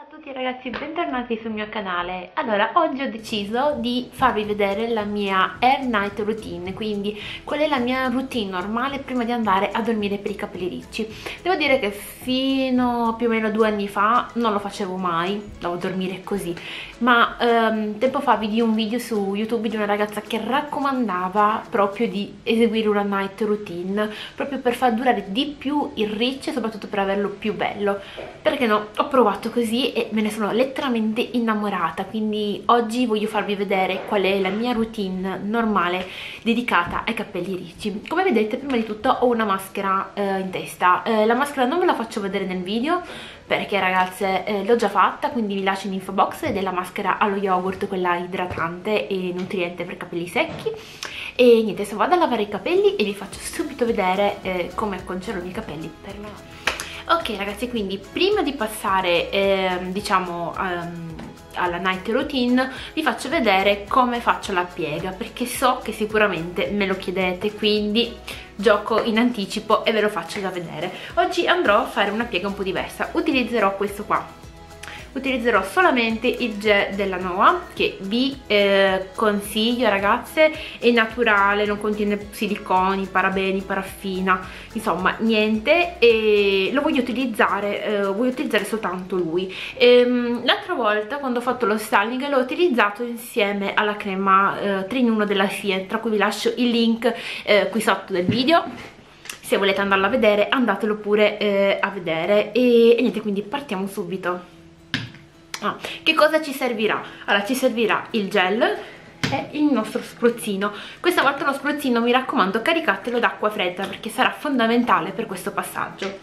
Ciao a tutti ragazzi, bentornati sul mio canale. Allora, oggi ho deciso di farvi vedere la mia hair night routine, quindi qual è la mia routine normale prima di andare a dormire per i capelli ricci. Devo dire che fino a più o meno 2 anni fa non lo facevo mai, andavo a dormire così, ma tempo fa vidi un video su YouTube di una ragazza che raccomandava proprio di eseguire una night routine, proprio per far durare di più il riccio e soprattutto per averlo più bello. Perché no, ho provato così e me ne sono letteralmente innamorata, quindi oggi voglio farvi vedere qual è la mia routine normale dedicata ai capelli ricci. Come vedete, prima di tutto ho una maschera in testa. La maschera non ve la faccio vedere nel video perché ragazze l'ho già fatta, quindi vi lascio in info box, ed è la maschera allo yogurt, quella idratante e nutriente per capelli secchi. E niente, adesso vado a lavare i capelli e vi faccio subito vedere come acconcerò i capelli per me. Ok ragazzi, quindi prima di passare diciamo alla night routine vi faccio vedere come faccio la piega, perché so che sicuramente me lo chiedete, quindi gioco in anticipo e ve lo faccio già vedere. Oggi andrò a fare una piega un po' diversa, utilizzerò questo qua. Utilizzerò solamente il gel della Noa, che vi consiglio ragazze, è naturale, non contiene siliconi, parabeni, paraffina, insomma niente, e lo voglio utilizzare soltanto lui. L'altra volta quando ho fatto lo styling l'ho utilizzato insieme alla crema 3 in 1 della Sien, tra cui vi lascio il link qui sotto del video. Se volete andarlo a vedere, andatelo pure a vedere. E niente, quindi partiamo subito. Che cosa ci servirà? Allora, ci servirà il gel e il nostro spruzzino. Questa volta lo spruzzino, mi raccomando, caricatelo d'acqua fredda perché sarà fondamentale per questo passaggio.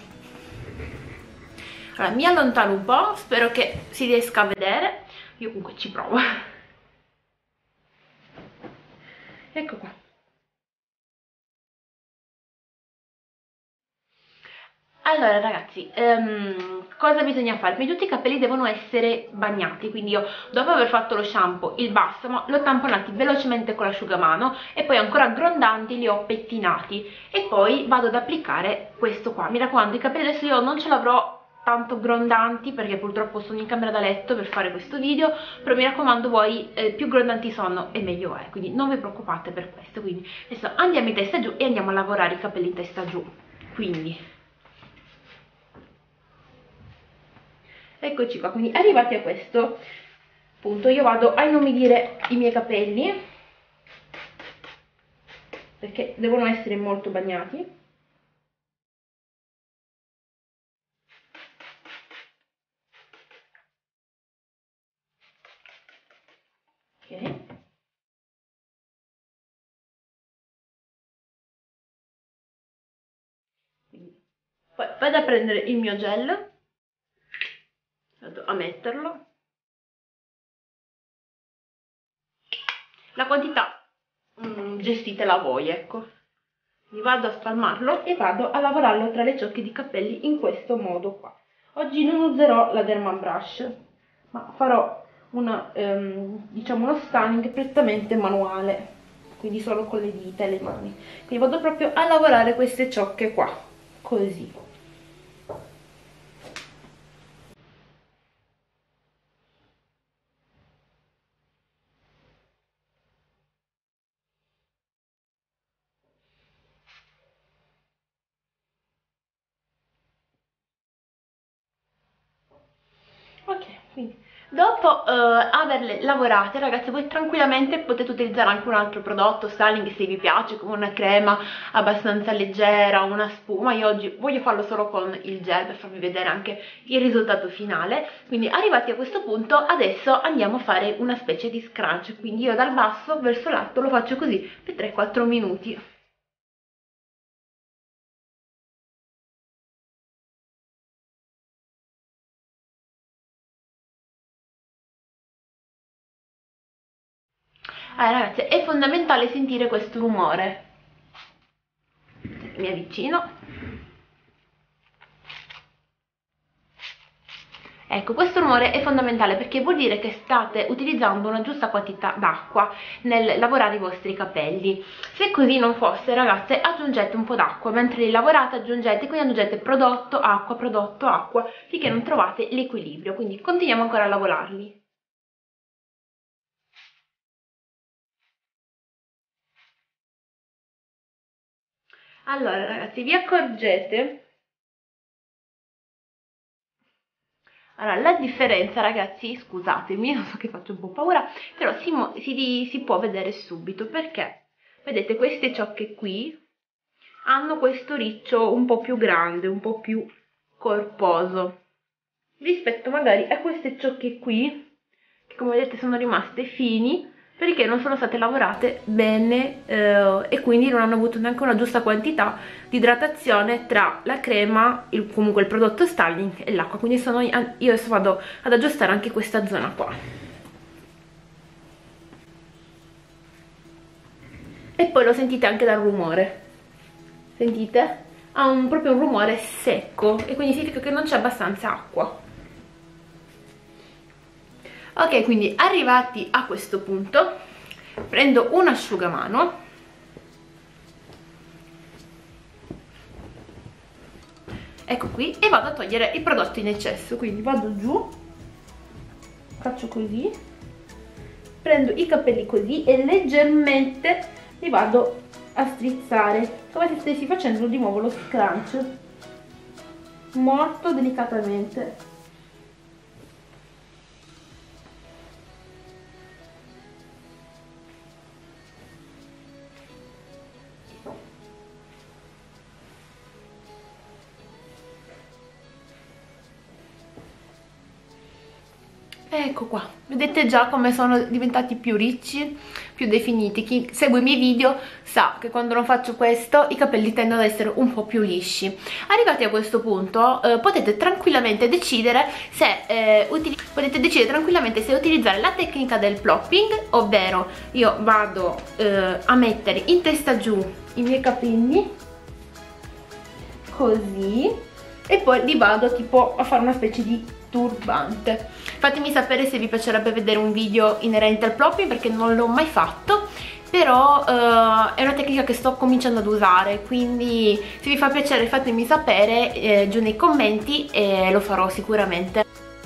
Allora, mi allontano un po', spero che si riesca a vedere. Io comunque ci provo. Ecco qua. Allora ragazzi, cosa bisogna fare? Prima di tutto i capelli devono essere bagnati, quindi io dopo aver fatto lo shampoo, il balsamo, l'ho tamponati velocemente con l'asciugamano e poi ancora grondanti li ho pettinati e poi vado ad applicare questo qua. Mi raccomando, i capelli adesso io non ce l'avrò tanto grondanti perché purtroppo sono in camera da letto per fare questo video, però mi raccomando voi, più grondanti sono e meglio è, quindi non vi preoccupate per questo. Quindi adesso andiamo in testa giù e andiamo a lavorare i capelli in testa giù, quindi eccoci qua. Quindi arrivati a questo punto io vado a inumidire i miei capelli perché devono essere molto bagnati. Ok, quindi poi vado a prendere il mio gel, vado a metterlo. La quantità gestitela voi, ecco. Mi vado a spalmarlo e vado a lavorarlo tra le ciocche di capelli in questo modo qua. Oggi non userò la Derma Brush, ma farò diciamo uno styling prettamente manuale, quindi solo con le dita e le mani. Quindi vado proprio a lavorare queste ciocche qua, così. Ok, quindi dopo averle lavorate ragazzi, voi tranquillamente potete utilizzare anche un altro prodotto styling se vi piace, come una crema abbastanza leggera, una spuma. Io oggi voglio farlo solo con il gel per farvi vedere anche il risultato finale. Quindi arrivati a questo punto adesso andiamo a fare una specie di scrunch, quindi io dal basso verso l'alto lo faccio così per 3-4 minuti. Allora ragazzi, è fondamentale sentire questo rumore. Mi avvicino Ecco, questo rumore è fondamentale perché vuol dire che state utilizzando una giusta quantità d'acqua nel lavorare i vostri capelli. Se così non fosse, ragazze, aggiungete un po' d'acqua, mentre li lavorate quindi aggiungete prodotto, acqua, finché non trovate l'equilibrio. Quindi continuiamo ancora a lavorarli. Allora, ragazzi, vi accorgete? Allora, la differenza, ragazzi, scusatemi, non so che faccio un po' paura, però si può vedere subito, perché, vedete, queste ciocche qui hanno questo riccio un po' più grande, un po' più corposo, rispetto magari a queste ciocche qui, che come vedete sono rimaste fini, perché non sono state lavorate bene e quindi non hanno avuto neanche una giusta quantità di idratazione tra la crema, comunque il prodotto styling e l'acqua. Quindi io adesso vado ad aggiustare anche questa zona qua. E poi lo sentite anche dal rumore, sentite? Ha proprio un rumore secco e quindi significa che non c'è abbastanza acqua. Ok, quindi arrivati a questo punto prendo un asciugamano ecco qui e vado a togliere il prodotto in eccesso. Quindi vado giù, faccio così, prendo i capelli così e leggermente li vado a strizzare come se stessi facendo di nuovo lo scrunch, molto delicatamente. Ecco qua, vedete già come sono diventati più ricci, più definiti. Chi segue i miei video sa che quando non faccio questo i capelli tendono ad essere un po' più lisci. Arrivati a questo punto potete tranquillamente decidere se utilizzare la tecnica del plopping, ovvero io vado a mettere in testa giù i miei capelli così e poi li vado tipo a fare una specie di turbante. Fatemi sapere se vi piacerebbe vedere un video inerente al plopping, perché non l'ho mai fatto, però è una tecnica che sto cominciando ad usare, quindi se vi fa piacere fatemi sapere giù nei commenti e lo farò sicuramente.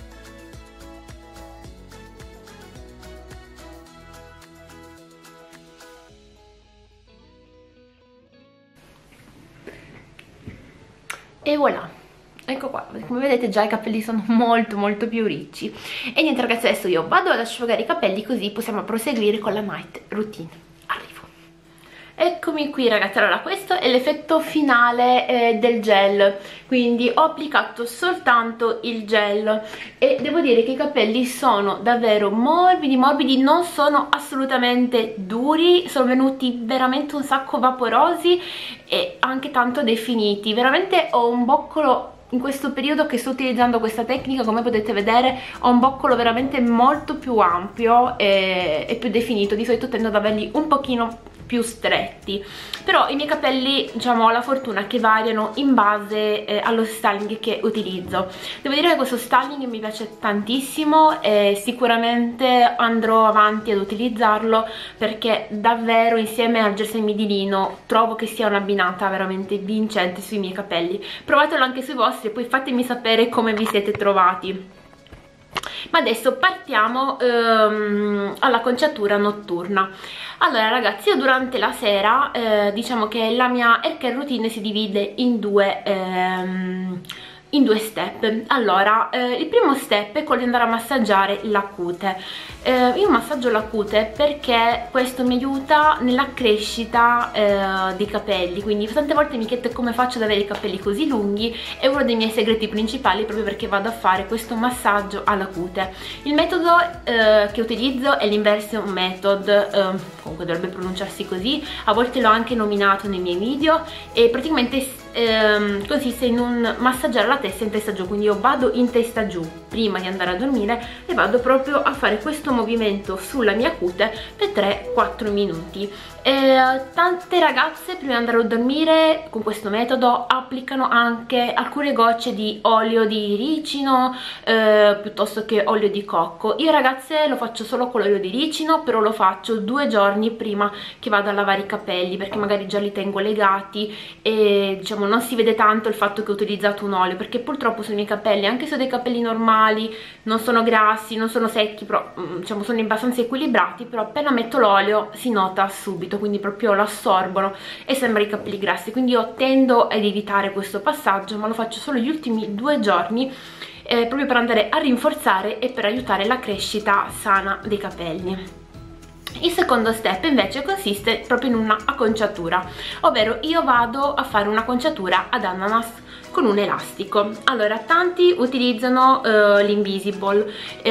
E voilà! Ecco qua, come vedete già i capelli sono molto più ricci. E niente ragazzi, adesso io vado ad asciugare i capelli così possiamo proseguire con la night routine. Arrivo. Eccomi qui ragazzi, allora questo è l'effetto finale del gel, quindi ho applicato soltanto il gel e devo dire che i capelli sono davvero morbidi, non sono assolutamente duri, sono venuti veramente un sacco vaporosi e anche tanto definiti. Veramente ho un boccolo, in questo periodo che sto utilizzando questa tecnica, come potete vedere ho un boccolo veramente molto più ampio e più definito. Di solito tendo ad averli un pochino più stretti, però i miei capelli, diciamo, ho la fortuna che variano in base allo styling che utilizzo. Devo dire che questo styling mi piace tantissimo e sicuramente andrò avanti ad utilizzarlo, perché davvero insieme al gel semidilino trovo che sia un'abbinata veramente vincente sui miei capelli. Provatelo anche sui vostri e poi fatemi sapere come vi siete trovati. Ma adesso partiamo alla conciatura notturna. Allora ragazzi, io durante la sera diciamo che la mia hair care routine si divide in due step. Allora, il primo step è quello di andare a massaggiare la cute. Io massaggio la cute perché questo mi aiuta nella crescita dei capelli, quindi tante volte mi chiedete come faccio ad avere i capelli così lunghi, è uno dei miei segreti principali proprio perché vado a fare questo massaggio alla cute. Il metodo che utilizzo è l'inversion method, comunque dovrebbe pronunciarsi così, a volte l'ho anche nominato nei miei video, e praticamente consiste in un massaggiare la testa in testa giù, quindi io vado in testa giù prima di andare a dormire e vado proprio a fare questo movimento sulla mia cute per 3-4 minuti. Tante ragazze prima di andare a dormire con questo metodo applicano anche alcune gocce di olio di ricino piuttosto che olio di cocco. Io ragazze lo faccio solo con l'olio di ricino, però lo faccio 2 giorni prima che vado a lavare i capelli, perché magari già li tengo legati e diciamo non si vede tanto il fatto che ho utilizzato un olio, perché purtroppo sui miei capelli, anche se ho dei capelli normali, non sono grassi, non sono secchi, però diciamo sono abbastanza equilibrati, però appena metto l'olio si nota subito, quindi proprio lo assorbono e sembra i capelli grassi. Quindi io tendo ad evitare questo passaggio, ma lo faccio solo gli ultimi 2 giorni proprio per andare a rinforzare e per aiutare la crescita sana dei capelli. Il secondo step invece consiste proprio in una acconciatura, ovvero io vado a fare un'acconciatura ad ananas con un elastico. Allora, tanti utilizzano l'Invisible,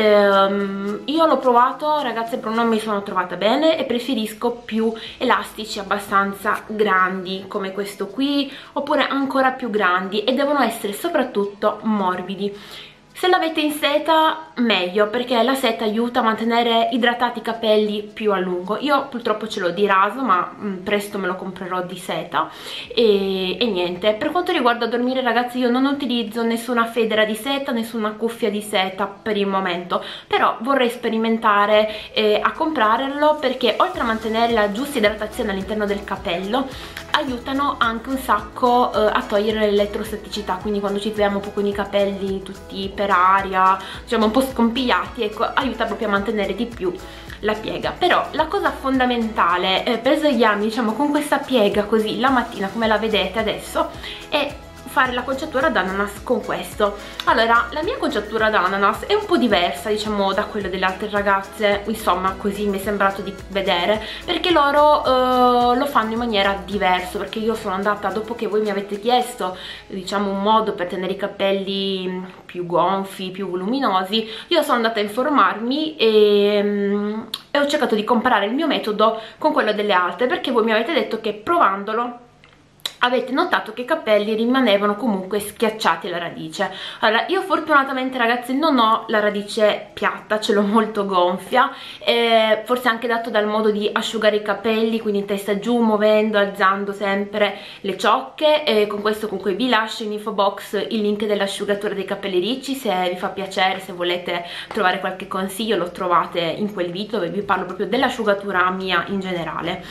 io l'ho provato ragazze, però non mi sono trovata bene e preferisco più elastici abbastanza grandi come questo qui, oppure ancora più grandi, e devono essere soprattutto morbidi. Se l'avete in seta meglio, perché la seta aiuta a mantenere idratati i capelli più a lungo. Io purtroppo ce l'ho di raso, ma presto me lo comprerò di seta e niente. Per quanto riguarda dormire ragazzi, io non utilizzo nessuna federa di seta, nessuna cuffia di seta per il momento, però vorrei sperimentare a comprarlo, perché oltre a mantenere la giusta idratazione all'interno del capello aiutano anche un sacco a togliere l'elettrostaticità, quindi quando ci troviamo un po' con i capelli tutti per aria, diciamo un po' scompigliati, ecco, aiuta proprio a mantenere di più la piega. Però la cosa fondamentale per svegliarmi diciamo con questa piega così la mattina, come la vedete adesso, è fare l'acconciatura d'ananas con questo. Allora, la mia acconciatura d'ananas è un po' diversa diciamo da quella delle altre ragazze, insomma così mi è sembrato di vedere, perché loro lo fanno in maniera diversa, perché io sono andata, dopo che voi mi avete chiesto diciamo un modo per tenere i capelli più gonfi, più voluminosi, io sono andata a informarmi e ho cercato di comparare il mio metodo con quello delle altre, perché voi mi avete detto che provandolo avete notato che i capelli rimanevano comunque schiacciati alla radice. Allora, io fortunatamente ragazzi non ho la radice piatta, ce l'ho molto gonfia, forse anche dato dal modo di asciugare i capelli, quindi in testa giù, muovendo, alzando sempre le ciocche, e con questo comunque vi lascio in info box il link dell'asciugatura dei capelli ricci, se vi fa piacere, se volete trovare qualche consiglio lo trovate in quel video dove vi parlo proprio dell'asciugatura mia in generale.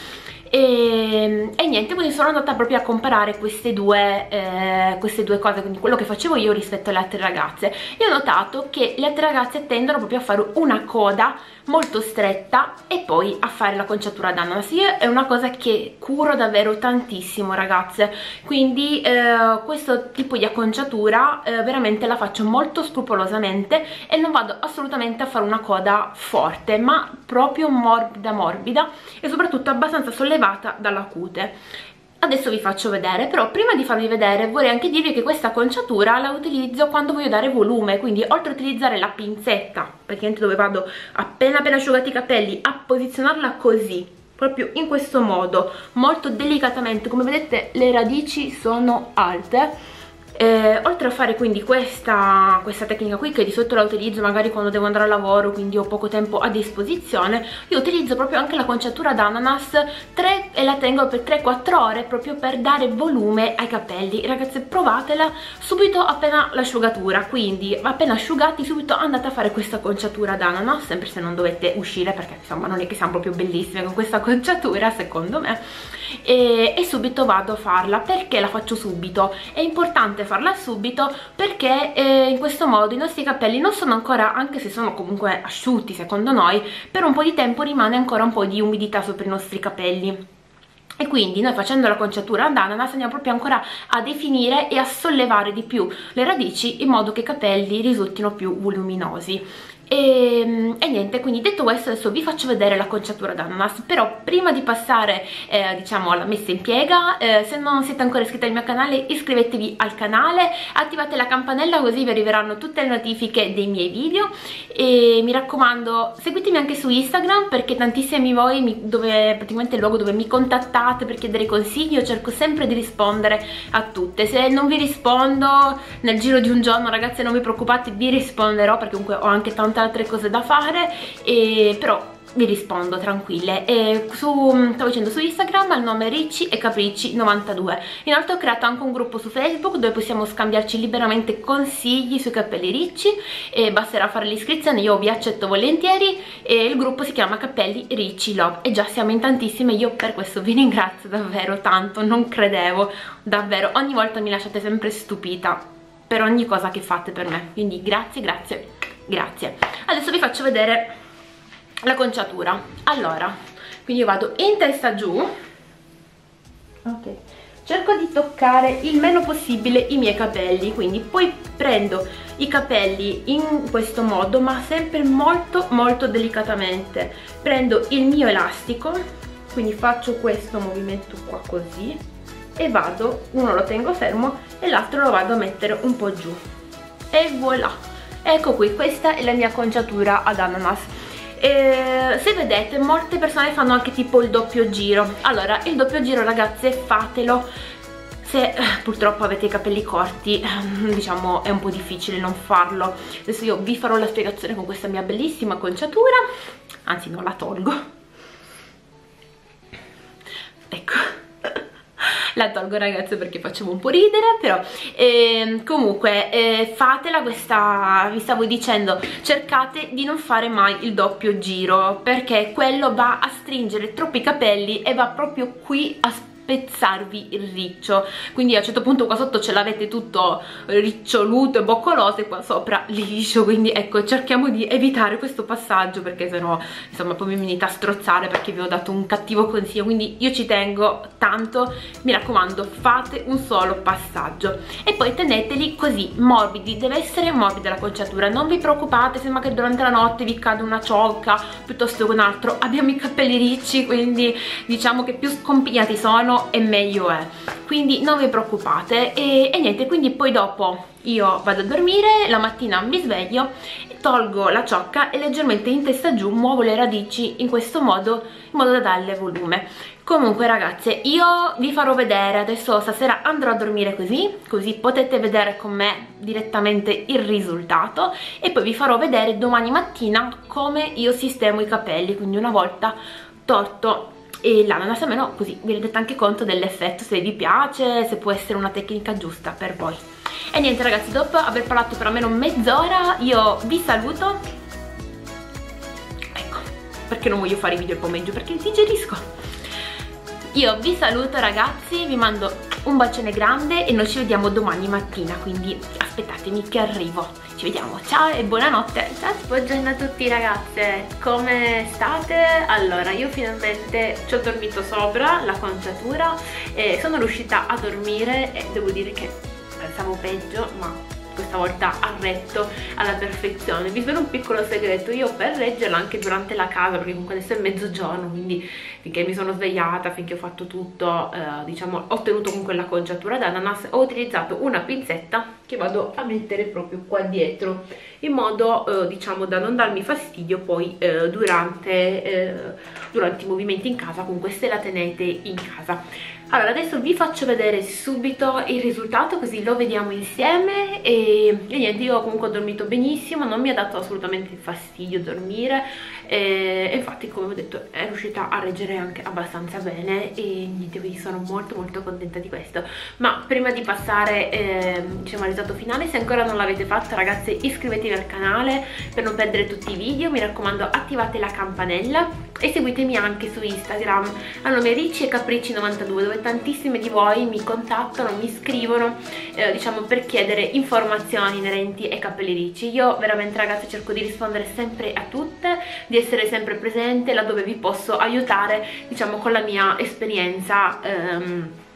E niente, quindi sono andata proprio a comparare queste due cose, quindi quello che facevo io rispetto alle altre ragazze. Io ho notato che le altre ragazze tendono proprio a fare una coda molto stretta e poi a fare la conciatura d'ananas. Io è una cosa che curo davvero tantissimo ragazze, quindi questo tipo di acconciatura veramente la faccio molto scrupolosamente e non vado assolutamente a fare una coda forte, ma proprio morbida morbida e soprattutto abbastanza sollevata dalla cute. Adesso vi faccio vedere, però prima di farvi vedere vorrei anche dirvi che questa acconciatura la utilizzo quando voglio dare volume, quindi oltre a utilizzare la pinzetta, praticamente dove vado appena asciugati i capelli, a posizionarla così, proprio in questo modo, molto delicatamente, come vedete le radici sono alte. Oltre a fare quindi questa tecnica qui, che di solito la utilizzo magari quando devo andare a lavoro, quindi ho poco tempo a disposizione, io utilizzo proprio anche la conciatura d'ananas e la tengo per 3-4 ore proprio per dare volume ai capelli. Ragazze, provatela subito appena l'asciugatura, quindi appena asciugati subito andate a fare questa conciatura d'ananas, sempre se non dovete uscire, perché insomma non è che siamo proprio bellissime con questa conciatura secondo me, e subito vado a farla. Perché la faccio subito? È importante farla subito perché in questo modo i nostri capelli non sono ancora, anche se sono comunque asciutti secondo noi, per un po' di tempo rimane ancora un po' di umidità sopra i nostri capelli. E quindi noi facendo la conciatura d'ananas andiamo proprio ancora a definire e a sollevare di più le radici in modo che i capelli risultino più voluminosi. e niente, quindi detto questo adesso vi faccio vedere la conciatura d'ananas. Però prima di passare diciamo alla messa in piega, se non siete ancora iscritti al mio canale iscrivetevi al canale, attivate la campanella così vi arriveranno tutte le notifiche dei miei video, e mi raccomando seguitemi anche su Instagram, perché tantissimi voi dove praticamente è il luogo dove mi contattate per chiedere consigli. Io cerco sempre di rispondere a tutte. Se non vi rispondo nel giro di un giorno, ragazze, non vi preoccupate, vi risponderò, perché comunque ho anche tante altre cose da fare, però vi rispondo tranquille. E stavo dicendo, su Instagram al nome Ricci e Capricci 92. Inoltre ho creato anche un gruppo su Facebook dove possiamo scambiarci liberamente consigli sui capelli ricci, e basterà fare l'iscrizione, io vi accetto volentieri, e il gruppo si chiama Capelli Ricci Love, e già siamo in tantissime. Io per questo vi ringrazio davvero tanto, non credevo, davvero, ogni volta mi lasciate sempre stupita per ogni cosa che fate per me, quindi grazie, grazie, grazie. Adesso vi faccio vedere la conciatura. Allora, quindi io vado in testa giù, ok, cerco di toccare il meno possibile i miei capelli, quindi poi prendo i capelli in questo modo, ma sempre molto molto delicatamente. Prendo il mio elastico, quindi faccio questo movimento qua così, e vado, uno lo tengo fermo e l'altro lo vado a mettere un po' giù, e voilà, ecco qui, questa è la mia conciatura ad ananas. Se vedete, molte persone fanno anche tipo il doppio giro. Allora, il doppio giro, ragazze, fatelo se purtroppo avete i capelli corti, diciamo è un po' difficile non farlo. Adesso io vi farò la spiegazione con questa mia bellissima conciatura, anzi non la tolgo, ecco. La tolgo, ragazze, perché facevo un po' ridere, però comunque fatela questa, vi stavo dicendo, cercate di non fare mai il doppio giro, perché quello va a stringere troppo i capelli e va proprio qui a spezzarvi il riccio. Quindi a un certo punto qua sotto ce l'avete tutto riccioluto e boccoloso, e qua sopra liscio. Quindi ecco, cerchiamo di evitare questo passaggio, perché sennò insomma poi mi venite a strozzare perché vi ho dato un cattivo consiglio. Quindi io ci tengo tanto, mi raccomando, fate un solo passaggio e poi teneteli così morbidi. Deve essere morbida la conciatura, non vi preoccupate se magari durante la notte vi cade una ciocca piuttosto che un altro. Abbiamo i capelli ricci, quindi diciamo che più scompigliati sono e meglio è, quindi non vi preoccupate. E niente, quindi poi dopo io vado a dormire, la mattina mi sveglio, tolgo la ciocca e leggermente in testa giù muovo le radici in questo modo, in modo da darle volume. Comunque, ragazze, io vi farò vedere adesso, stasera andrò a dormire così potete vedere con me direttamente il risultato, e poi vi farò vedere domani mattina come io sistemo i capelli, quindi una volta torto e l'ananas, almeno così vi rendete anche conto dell'effetto, se vi piace, se può essere una tecnica giusta per voi. E niente, ragazzi, dopo aver parlato per almeno mezz'ora io vi saluto, ecco perché non voglio fare i video il pomeriggio, perché digerisco. Io vi saluto, ragazzi, vi mando un bacione grande e noi ci vediamo domani mattina, quindi aspettatemi che arrivo. Ci vediamo, ciao e buonanotte. Ciao, buongiorno a tutti, ragazze, come state? Allora, io finalmente ci ho dormito sopra la conciatura e sono riuscita a dormire, e devo dire che pensavo peggio, ma questa volta ha retto alla perfezione. Vi svelo un piccolo segreto: io per reggerla anche durante la casa, perché comunque adesso è mezzogiorno, quindi finché mi sono svegliata, finché ho fatto tutto, diciamo, ho ottenuto comunque la conciatura d'ananas, ho utilizzato una pinzetta che vado a mettere proprio qua dietro, in modo diciamo da non darmi fastidio poi durante i movimenti in casa, comunque se la tenete in casa. Allora, adesso vi faccio vedere subito il risultato, così lo vediamo insieme. E niente, io comunque ho dormito benissimo, non mi ha dato assolutamente fastidio dormire, e infatti, come ho detto, è riuscita a reggere anche abbastanza bene, e niente, quindi sono molto molto contenta di questo. Ma prima di passare diciamo al risultato finale, se ancora non l'avete fatto, ragazze, iscrivetevi al canale per non perdere tutti i video, mi raccomando, attivate la campanella e seguitemi anche su Instagram al nome Ricci e Capricci 92, dove tantissime di voi mi contattano, mi scrivono diciamo per chiedere informazioni inerenti ai capelli ricci. Io veramente, ragazzi, cerco di rispondere sempre a tutte, di essere sempre presente laddove vi posso aiutare, diciamo, con la mia esperienza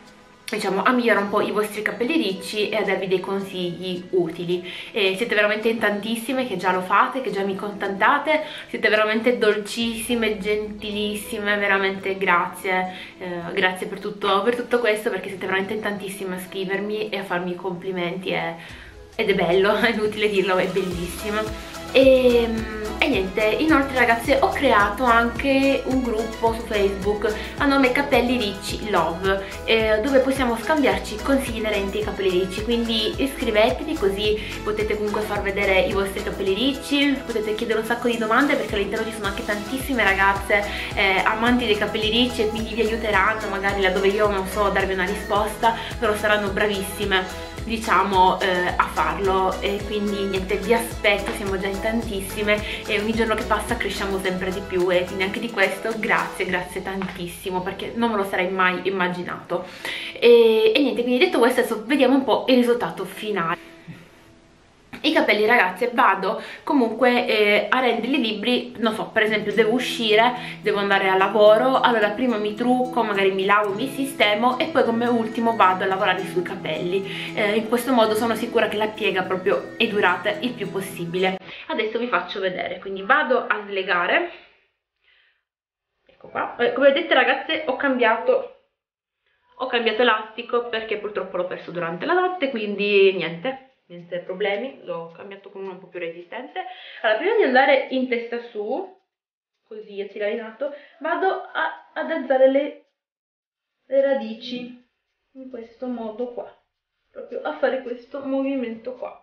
diciamo a migliorare un po' i vostri capelli ricci e a darvi dei consigli utili. E siete veramente in tantissime che già lo fate, che già mi contattate, siete veramente dolcissime, gentilissime, veramente grazie, grazie per tutto questo, perché siete veramente in tantissime a scrivermi e a farmi i complimenti ed è bello, è inutile dirlo, è bellissimo. E niente, inoltre ragazze ho creato anche un gruppo su Facebook a nome Capelli Ricci Love, dove possiamo scambiarci consigli inerenti ai capelli ricci, quindi iscrivetevi così potete comunque far vedere i vostri capelli ricci, potete chiedere un sacco di domande, perché all'interno ci sono anche tantissime ragazze amanti dei capelli ricci e quindi vi aiuteranno magari laddove io non so darvi una risposta, però saranno bravissime, diciamo, a farlo. E quindi niente, vi aspetto, siamo già in tantissime e ogni giorno che passa cresciamo sempre di più, e quindi anche di questo grazie tantissimo, perché non me lo sarei mai immaginato. E niente, quindi detto questo, adesso vediamo un po' il risultato finale. I capelli ragazze vado comunque a renderli liberi, non so, per esempio devo uscire, devo andare a lavoro, allora prima mi trucco, magari mi lavo, mi sistemo e poi come ultimo vado a lavorare sui capelli. In questo modo sono sicura che la piega proprio è durata il più possibile. Adesso vi faccio vedere, quindi vado a slegare, ecco qua. Come vedete ragazze ho cambiato elastico perché purtroppo l'ho perso durante la notte, quindi niente problemi, l'ho cambiato con uno un po' più resistente. Allora, prima di andare in testa su, così a tirare in alto, vado ad alzare le radici in questo modo qua, proprio a fare questo movimento qua.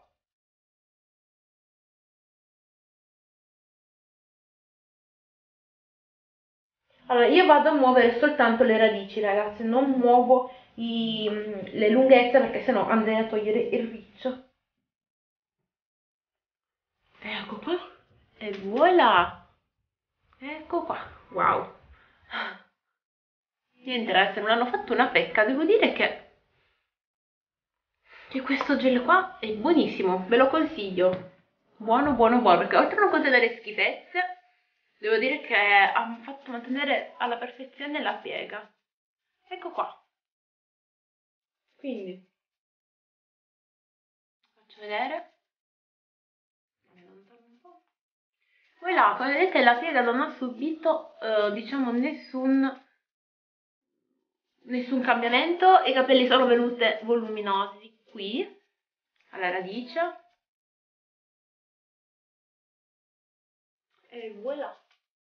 Allora, io vado a muovere soltanto le radici, ragazze, non muovo le lunghezze, perché sennò andrei a togliere il riccio. Ecco qua, e voilà, ecco qua, wow. Niente ragazzi, me l'hanno fatto una pecca, devo dire che questo gel qua è buonissimo, ve lo consiglio, buono, perché oltre a non contenere schifezze, devo dire che ha fatto mantenere alla perfezione la piega. Ecco qua, quindi faccio vedere. Voilà, come vedete la piega non ha subito, diciamo, nessun cambiamento, e i capelli sono venuti voluminosi qui, alla radice, e voilà.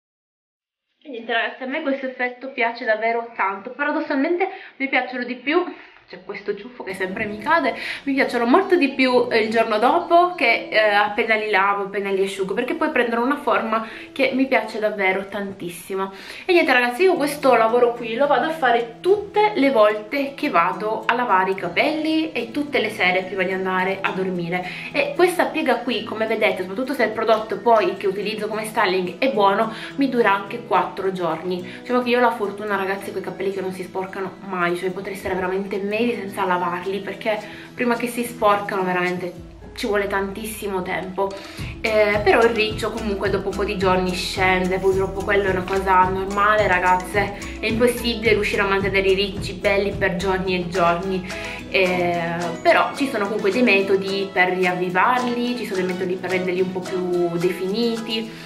E niente ragazzi, a me questo effetto piace davvero tanto, paradossalmente mi piacciono di più, c'è questo ciuffo che sempre mi cade, mi piacciono molto di più il giorno dopo che appena li lavo, appena li asciugo, perché poi prendono una forma che mi piace davvero tantissimo. E niente ragazzi, io questo lavoro qui lo vado a fare tutte le volte che vado a lavare i capelli e tutte le sere prima di andare a dormire, e questa piega qui, come vedete, soprattutto se il prodotto poi che utilizzo come styling è buono, mi dura anche 4 giorni. Diciamo che io ho la fortuna ragazzi con i capelli che non si sporcano mai, cioè potrei stare veramente mesi senza lavarli, perché prima che si sporcano veramente ci vuole tantissimo tempo, però il riccio comunque dopo un po' di giorni scende, purtroppo quello è una cosa normale ragazze, è impossibile riuscire a mantenere i ricci belli per giorni e giorni, però ci sono comunque dei metodi per riavvivarli, ci sono dei metodi per renderli un po' più definiti,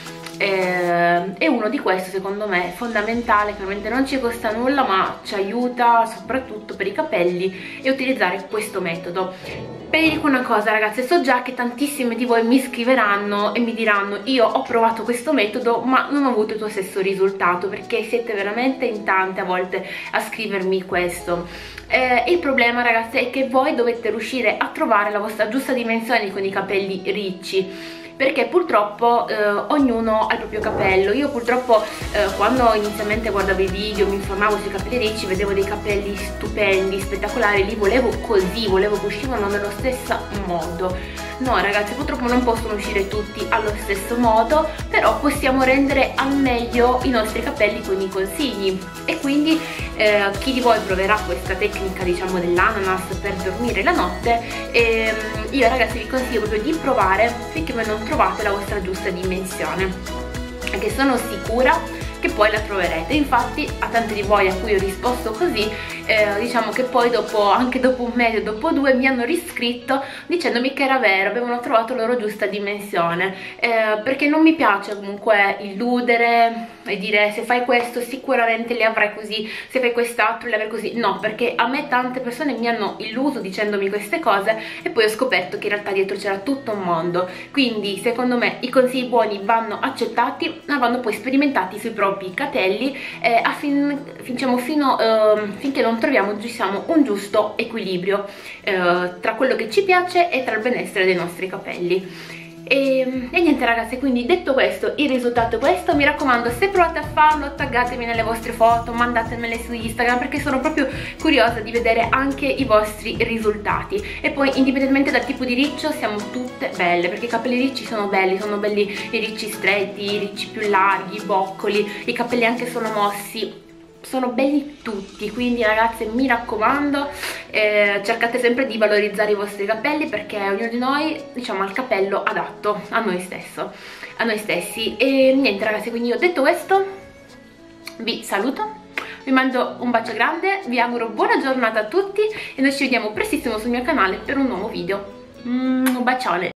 e uno di questi secondo me è fondamentale, che ovviamente non ci costa nulla ma ci aiuta soprattutto per i capelli, è utilizzare questo metodo. Vi dico una cosa ragazze, so già che tantissime di voi mi scriveranno e mi diranno io ho provato questo metodo ma non ho avuto il tuo stesso risultato, perché siete veramente in tante a volte a scrivermi questo. Il problema ragazze è che voi dovete riuscire a trovare la vostra giusta dimensione con i capelli ricci, perché purtroppo ognuno ha il proprio capello. Io purtroppo quando inizialmente guardavo i video, mi informavo sui capelli ricci, vedevo dei capelli stupendi, spettacolari, li volevo così, volevo che uscivano nello stesso modo. No ragazzi, purtroppo non possono uscire tutti allo stesso modo, però possiamo rendere al meglio i nostri capelli con i consigli, e quindi chi di voi proverà questa tecnica diciamo dell'ananas per dormire la notte, io ragazzi vi consiglio proprio di provare finché voi non trovate la vostra giusta dimensione, perché sono sicura che poi la troverete. Infatti a tanti di voi a cui ho risposto così diciamo che poi anche dopo un mese, dopo due, mi hanno riscritto dicendomi che era vero, avevano trovato la loro giusta dimensione, perché non mi piace comunque illudere e dire se fai questo sicuramente li avrai così, se fai quest'altro li avrai così. No, perché a me tante persone mi hanno illuso dicendomi queste cose e poi ho scoperto che in realtà dietro c'era tutto un mondo. Quindi secondo me i consigli buoni vanno accettati, ma vanno poi sperimentati sui propri capelli, finché non troviamo un giusto equilibrio tra quello che ci piace e tra il benessere dei nostri capelli. E niente ragazze, quindi detto questo, il risultato è questo. Mi raccomando, se provate a farlo, taggatemi nelle vostre foto, mandatemele su Instagram, perché sono proprio curiosa di vedere anche i vostri risultati. E poi indipendentemente dal tipo di riccio siamo tutte belle, perché i capelli ricci sono belli i ricci stretti, i ricci più larghi, i boccoli, i capelli anche solo mossi, sono belli tutti. Quindi ragazze, mi raccomando, cercate sempre di valorizzare i vostri capelli, perché ognuno di noi, diciamo, ha il capello adatto a noi stessi. E niente ragazze, quindi io detto questo vi saluto, vi mando un bacio grande, vi auguro buona giornata a tutti e noi ci vediamo prestissimo sul mio canale per un nuovo video. Un bacione.